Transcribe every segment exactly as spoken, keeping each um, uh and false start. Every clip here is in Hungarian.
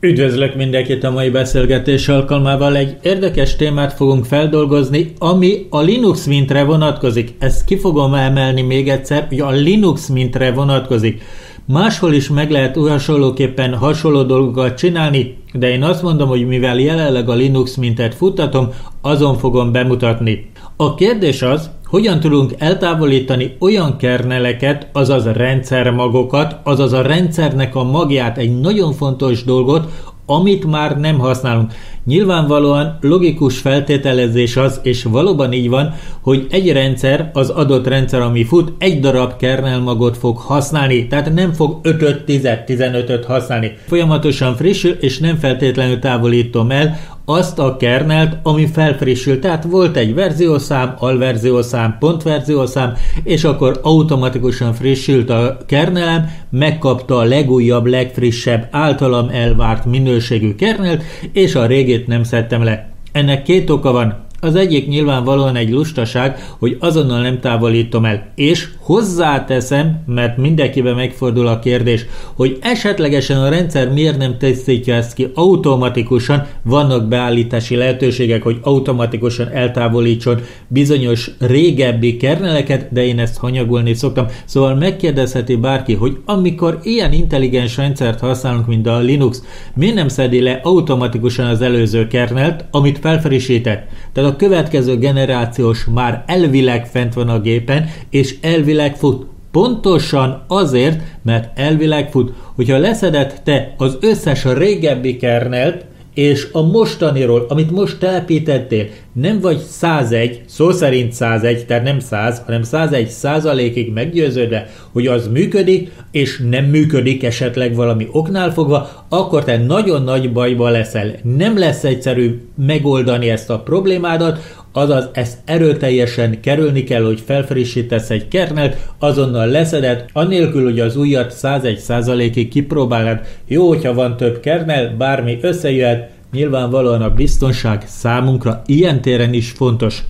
Üdvözlök mindenkit a mai beszélgetés alkalmával. Egy érdekes témát fogunk feldolgozni, ami a Linux Mintre vonatkozik. Ezt ki fogom emelni még egyszer, hogy a Linux Mintre vonatkozik. Máshol is meg lehet úgy hasonlóképpen hasonló dolgokat csinálni, de én azt mondom, hogy mivel jelenleg a Linux Mintet futtatom, azon fogom bemutatni. A kérdés az, hogyan tudunk eltávolítani olyan kerneleket, azaz rendszermagokat, azaz a rendszernek a magját, egy nagyon fontos dolgot, amit már nem használunk. Nyilvánvalóan logikus feltételezés az, és valóban így van, hogy egy rendszer, az adott rendszer, ami fut, egy darab kernelmagot fog használni, tehát nem fog ötöt, tízet, tizenötöt használni. Folyamatosan frissül, és nem feltétlenül távolítom el azt a kernelt, ami felfrissül. Tehát volt egy verziószám, alverziószám, pontverziószám, és akkor automatikusan frissült a kernelem, megkapta a legújabb, legfrissebb, általam elvárt minőségű kernelt, és a régét nem szedtem le. Ennek két oka van. Az egyik nyilvánvalóan egy lustaság, hogy azonnal nem távolítom el. És hozzáteszem, mert mindenkiben megfordul a kérdés, hogy esetlegesen a rendszer miért nem tisztítja ezt ki automatikusan, vannak beállítási lehetőségek, hogy automatikusan eltávolítson bizonyos régebbi kerneleket, de én ezt hanyagolni szoktam. Szóval megkérdezheti bárki, hogy amikor ilyen intelligens rendszert használunk, mint a Linux, miért nem szedi le automatikusan az előző kernelt, amit felfrissített? Tehát a következő generációs már elvileg fent van a gépen, és elvileg fut. Pontosan azért, mert elvileg fut. Hogyha leszedett te az összes régebbi kernelt, és a mostaniról, amit most telepítettél, nem vagy százegy, szó szerint százegy, tehát nem száz, hanem százegy százalékig meggyőződve, hogy az működik, és nem működik esetleg valami oknál fogva, akkor te nagyon nagy bajba leszel. Nem lesz egyszerű megoldani ezt a problémádat, azaz ezt erőteljesen kerülni kell, hogy felfrissítesz egy kernelt, azonnal leszeded, anélkül, hogy az újat százegy százalékig kipróbálnád. Jó, hogyha van több kernel, bármi összejöhet, nyilvánvalóan a biztonság számunkra ilyen téren is fontos.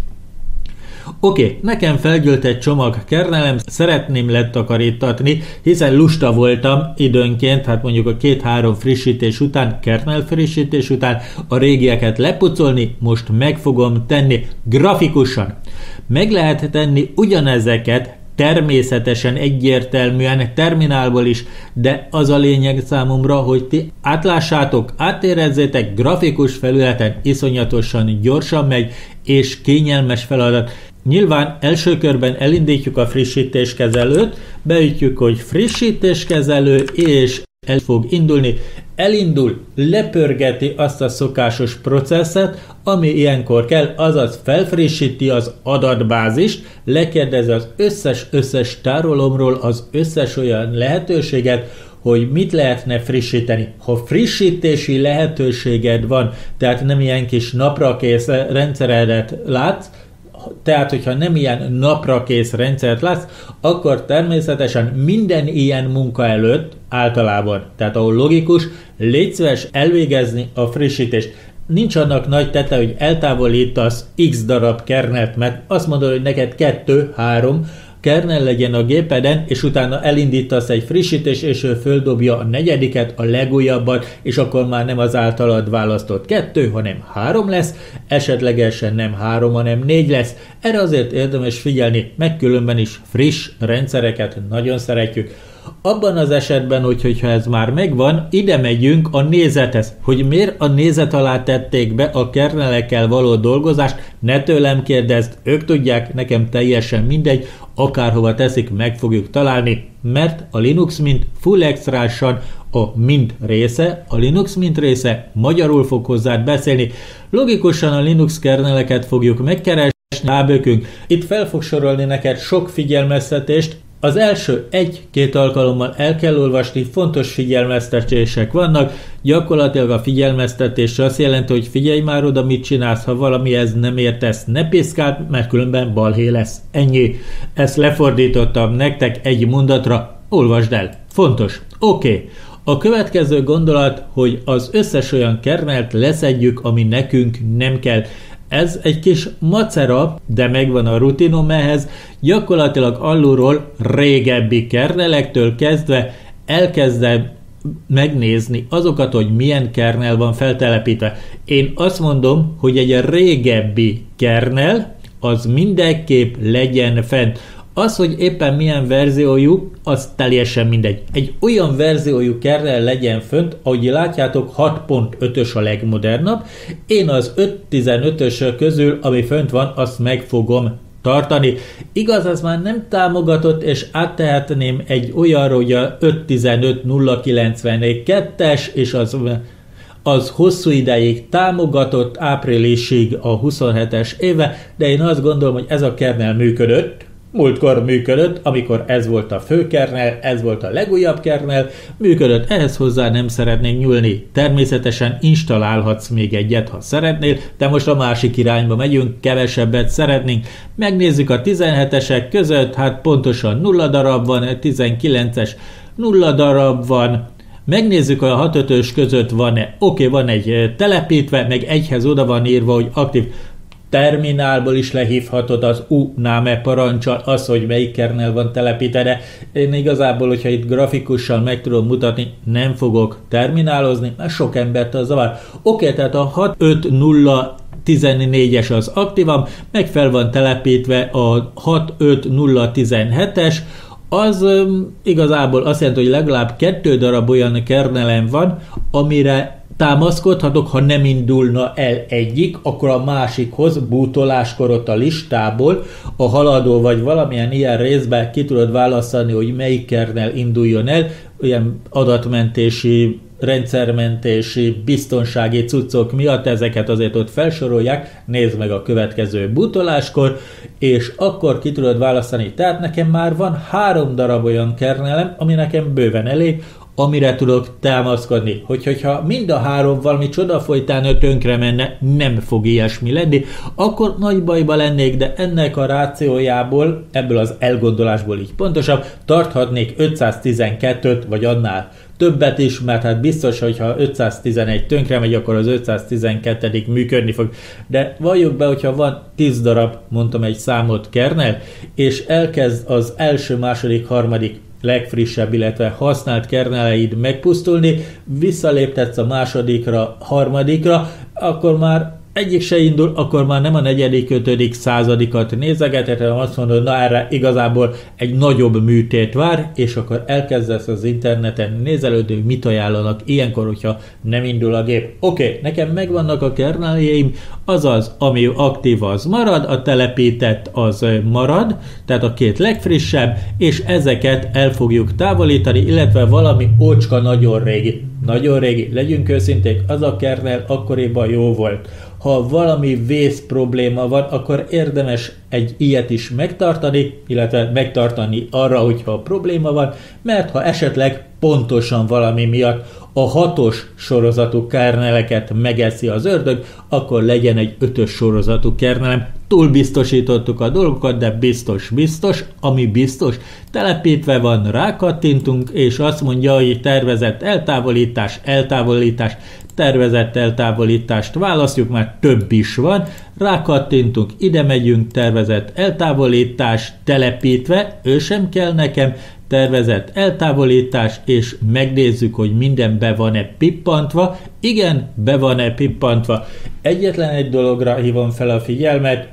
Oké, okay, nekem felgyűlt egy csomag kernelem, szeretném letakarítatni, hiszen lusta voltam időnként, hát mondjuk a két-három frissítés után, kernel frissítés után a régieket lepucolni, most meg fogom tenni grafikusan. Meg lehet tenni ugyanezeket, természetesen egyértelműen terminálból is, de az a lényeg számomra, hogy ti átlássátok, átérezzétek, grafikus felületen iszonyatosan gyorsan megy, és kényelmes feladat. Nyilván első körben elindítjuk a frissítéskezelőt, beütjük, hogy frissítéskezelő, és el fog indulni. Elindul, lepörgeti azt a szokásos processzet, ami ilyenkor kell, azaz felfrissíti az adatbázist, lekérdezi az összes-összes tárolomról az összes olyan lehetőséget, hogy mit lehetne frissíteni. Ha frissítési lehetőséged van, tehát nem ilyen kis naprakész rendszeredet látsz, tehát, hogyha nem ilyen naprakész rendszert látsz, akkor természetesen minden ilyen munka előtt általában, tehát ahol logikus, légy szíves elvégezni a frissítést. Nincs annak nagy tete, hogy eltávolítasz x darab kernelt, mert azt mondod, hogy neked kettő, három kernel legyen a gépeden, és utána elindítasz egy frissítés, és ő földobja a negyediket, a legújabbat, és akkor már nem az általad választott kettő, hanem három lesz, esetlegesen nem három, hanem négy lesz. Erre azért érdemes figyelni, meg különben is friss rendszereket nagyon szeretjük. Abban az esetben, hogy, hogyha ez már megvan, ide megyünk a nézethez. Hogy miért a nézet alá tették be a kernelekkel való dolgozást, ne tőlem kérdezd, ők tudják, nekem teljesen mindegy, akárhova teszik, meg fogjuk találni, mert a Linux Mint full extrásan a Mint része, a Linux Mint része magyarul fog hozzád beszélni. Logikusan a Linux kerneleket fogjuk megkeresni, rábökünk. Itt fel fog sorolni neked sok figyelmeztetést. Az első egy-két alkalommal el kell olvasni, fontos figyelmeztetések vannak, gyakorlatilag a figyelmeztetés azt jelenti, hogy figyelj már oda, mit csinálsz, ha valamihez nem értesz, ne piszkáld, mert különben balhé lesz. Ennyi. Ezt lefordítottam nektek egy mondatra, olvasd el. Fontos. Oké. Okay. A következő gondolat, hogy az összes olyan kernelt leszedjük, ami nekünk nem kell. Ez egy kis macera, de megvan a rutinom ehhez, gyakorlatilag alulról régebbi kernelektől kezdve elkezdem megnézni azokat, hogy milyen kernel van feltelepítve. Én azt mondom, hogy egy régebbi kernel az mindenképp legyen fent. Az, hogy éppen milyen verziójú, az teljesen mindegy. Egy olyan verziójú kernel legyen fönt, ahogy látjátok, hat pont ötös a legmodernabb. Én az öt tizenötös közül, ami fönt van, azt meg fogom tartani. Igaz, az már nem támogatott, és áttehetném egy olyanra, hogy a öt tizenöt nulla kilencvenkettes, és az, az hosszú ideig támogatott, áprilisig a huszonhetes éve, de én azt gondolom, hogy ez a kernel működött. Múltkor működött, amikor ez volt a fő kernel, ez volt a legújabb kernel, működött, ehhez hozzá nem szeretnénk nyúlni. Természetesen installálhatsz még egyet, ha szeretnél, de most a másik irányba megyünk, kevesebbet szeretnénk. Megnézzük a tizenhetesek között, hát pontosan nulla darab van, tizenkilences nulla darab van, megnézzük, hogy a hat ötös között van-e, oké, van egy telepítve, meg egyhez oda van írva, hogy aktív. Terminálból is lehívhatod az u name parancsal az, hogy melyik kernel van telepítve, de én igazából, hogyha itt grafikussal meg tudom mutatni, nem fogok terminálozni, mert sok embert az zavar. Oké, tehát a hat öt nulla tizennégyes az aktívam, meg fel van telepítve a hat öt nulla tizenhetes, az um, igazából azt jelenti, hogy legalább kettő darab olyan kernelem van, amire támaszkodhatok, ha nem indulna el egyik, akkor a másikhoz bútoláskor ott a listából a haladó vagy valamilyen ilyen részben ki tudod választani, hogy melyik kernel induljon el, olyan adatmentési, rendszermentési, biztonsági cuccok miatt ezeket azért ott felsorolják, nézd meg a következő bútoláskor, és akkor ki tudod választani. Tehát nekem már van három darab olyan kernelem, ami nekem bőven elég, amire tudok támaszkodni. Hogy, hogyha mind a három valami csoda folytán tönkre menne, nem fog ilyesmi lenni, akkor nagy bajba lennék, de ennek a rációjából, ebből az elgondolásból így pontosabb, tarthatnék ötszáztizenkettőt, vagy annál többet is, mert hát biztos, hogy ha ötszáztizenegy tönkre megy, akkor az ötszáztizenkettő működni fog. De valljuk be, hogyha van tíz darab, mondtam egy számot kernel, és elkezd az első, második, harmadik legfrissebb, illetve használt kerneleid megpusztulni, visszaléptetsz a másodikra, harmadikra, akkor már egyik se indul, akkor már nem a negyedik, ötödik, századikat nézegeted, hanem azt mondod, na erre igazából egy nagyobb műtét vár, és akkor elkezdesz az interneten nézelődni, hogy mit ajánlanak ilyenkor, hogyha nem indul a gép. Oké, okay, nekem megvannak a kerneljeim, azaz, ami aktív, az marad, a telepített az marad, tehát a két legfrissebb, és ezeket el fogjuk távolítani, illetve valami ócska nagyon régi. Nagyon régi, legyünk őszinték, az a kernel akkoriban jó volt. Ha valami vész probléma van, akkor érdemes egy ilyet is megtartani, illetve megtartani arra, hogyha probléma van, mert ha esetleg pontosan valami miatt a hatos sorozatú kerneleket megeszi az ördög, akkor legyen egy ötös sorozatú kernelem. Túl biztosítottuk a dolgokat, de biztos, biztos, ami biztos, telepítve van, rákattintunk, és azt mondja, hogy tervezett eltávolítás, eltávolítás, tervezett eltávolítást választjuk, mert több is van, rákattintunk, ide megyünk, tervezett eltávolítás, telepítve, ő sem kell nekem, tervezett eltávolítás, és megnézzük, hogy minden be van-e pippantva. Igen, be van-e pippantva. Egyetlen egy dologra hívom fel a figyelmet,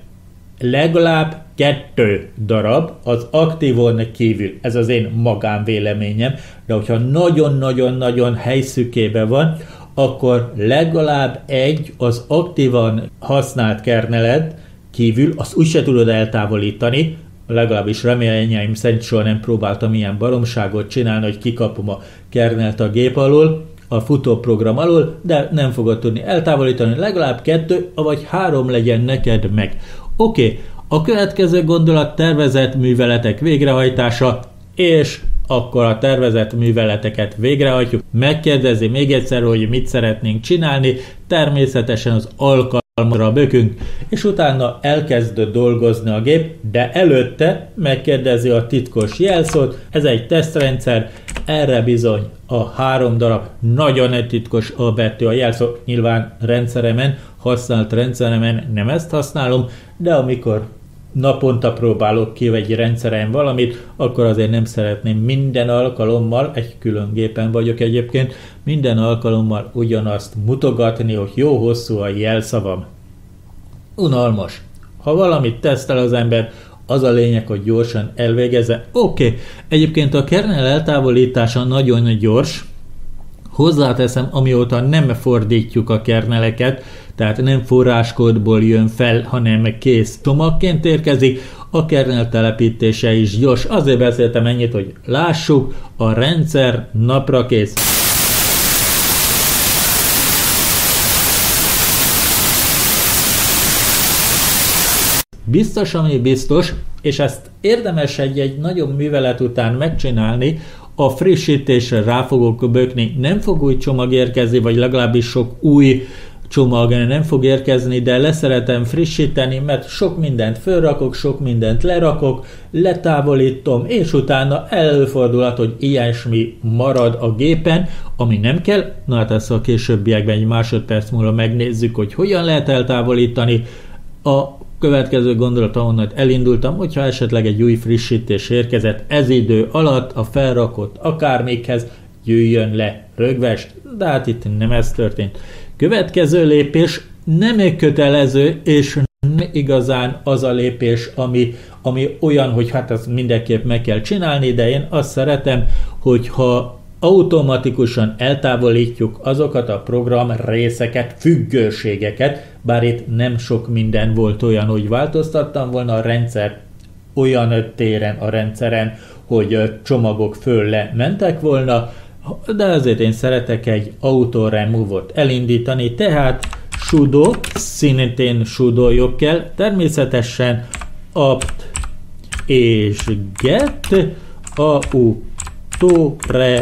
legalább kettő darab az aktívon kívül. Ez az én magánvéleményem, de hogyha nagyon-nagyon-nagyon helyszükébe van, akkor legalább egy az aktívan használt kerneled kívül, azt úgyse tudod eltávolítani, legalábbis reményeim szerint soha nem próbáltam ilyen baromságot csinálni, hogy kikapom a kernelt a gép alól, a futóprogram alól, de nem fogod tudni eltávolítani, legalább kettő, vagy három legyen neked meg. Oké, okay. A következő gondolat tervezett műveletek végrehajtása, és akkor a tervezett műveleteket végrehajtjuk. Megkérdezi még egyszer, hogy mit szeretnénk csinálni, természetesen az alkalomra bökünk, és utána elkezd dolgozni a gép, de előtte megkérdezi a titkos jelszót, ez egy tesztrendszer, erre bizony a három darab nagyon titkos a betű a jelszó, nyilván rendszeremen, használt rendszeremen nem ezt használom, de amikor naponta próbálok ki egy rendszeren valamit, akkor azért nem szeretném minden alkalommal, egy külön gépen vagyok egyébként, minden alkalommal ugyanazt mutogatni, hogy jó hosszú a jelszavam. Unalmas. Ha valamit tesztel az ember, az a lényeg, hogy gyorsan elvégezze. Oké, okay. Egyébként a kernel eltávolítása nagyon gyors. Hozzáteszem, amióta nem fordítjuk a kerneleket, tehát nem forráskódból jön fel, hanem kész csomagként érkezik, a kernel telepítése is gyors. Azért beszéltem ennyit, hogy lássuk, a rendszer napra kész. Biztos, ami biztos, és ezt érdemes egy-egy nagyobb művelet után megcsinálni, a frissítésre rá fogok bökni, nem fog új csomag érkezni, vagy legalábbis sok új csomag nem fog érkezni, de leszeretem frissíteni, mert sok mindent fölrakok, sok mindent lerakok, letávolítom, és utána előfordulhat, hogy ilyesmi marad a gépen, ami nem kell. Na hát ezt a későbbiekben egy másodperc múlva megnézzük, hogy hogyan lehet eltávolítani. A következő gondolat, ahonnan elindultam, hogyha esetleg egy új frissítés érkezett ez idő alatt a felrakott akármikhez, jöjjön le rögvest, de hát itt nem ez történt. Következő lépés nem kötelező, és nem igazán az a lépés, ami, ami olyan, hogy hát ezt mindenképp meg kell csinálni, de én azt szeretem, hogyha automatikusan eltávolítjuk azokat a program részeket, függőségeket, bár itt nem sok minden volt olyan, hogy változtattam volna a rendszer olyan téren a rendszeren, hogy csomagok föl-le mentek volna, de azért én szeretek egy auto remove-ot elindítani, tehát sudo, szintén sudoljuk kell, természetesen apt és get auto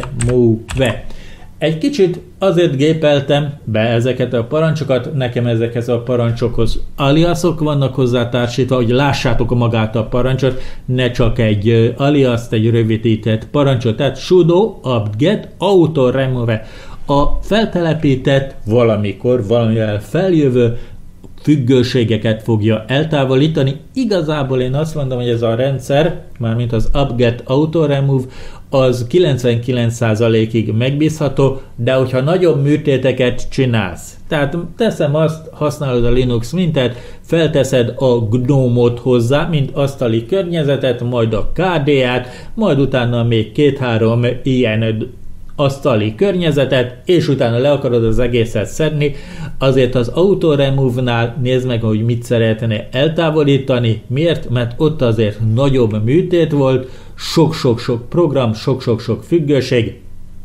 remove. Egy kicsit azért gépeltem be ezeket a parancsokat, nekem ezekhez a parancsokhoz aliasok vannak hozzá társítva, hogy lássátok magát a parancsot, ne csak egy aliaszt, egy rövidített parancsot, tehát sudo apt-get auto remove. A feltelepített valamikor, valamivel feljövő függőségeket fogja eltávolítani. Igazából én azt mondom, hogy ez a rendszer, mármint az apt-get auto remove, az kilencvenkilenc százalékig megbízható, de hogyha nagyobb műtéteket csinálsz, tehát teszem azt, használod a Linux mintet, felteszed a gnome-ot hozzá, mint asztali környezetet, majd a ká dé á-t, majd utána még két-három ilyen asztali környezetet, és utána le akarod az egészet szedni, azért az auto remove-nál nézd meg, hogy mit szeretne eltávolítani. Miért? Mert ott azért nagyobb műtét volt, sok-sok-sok program, sok-sok-sok függőség,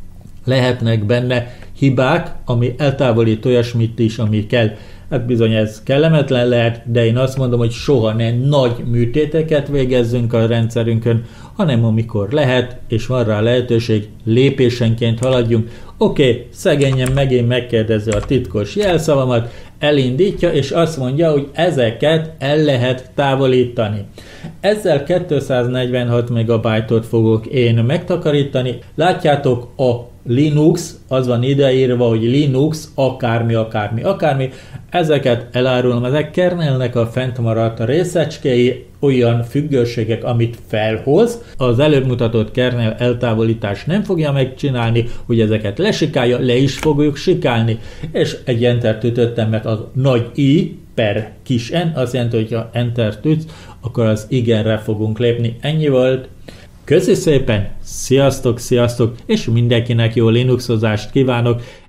lehetnek benne hibák, ami eltávolít olyasmit is, ami kell. Hát bizony ez kellemetlen lehet, de én azt mondom, hogy soha ne nagy műtéteket végezzünk a rendszerünkön, hanem amikor lehet, és van rá lehetőség, lépésenként haladjunk. Oké, okay, szegényen megint megkérdezi a titkos jelszavamat, elindítja, és azt mondja, hogy ezeket el lehet távolítani. Ezzel kétszáznegyvenhat megabájtot fogok én megtakarítani. Látjátok, a Linux, az van ideírva, hogy Linux, akármi, akármi, akármi. Ezeket elárulom, ezek kernelnek a fentmaradt részecskéi, olyan függőségek, amit felhoz. Az előbb mutatott kernel eltávolítás nem fogja megcsinálni, hogy ezeket lesikálja, le is fogjuk sikálni. És egy Enter-t ütöttem, mert az nagy I per kis N, azt jelenti, hogy ha Enter-t ütsz, akkor az igenre fogunk lépni. Ennyi volt. Köszi szépen, sziasztok, sziasztok, és mindenkinek jó Linuxozást kívánok.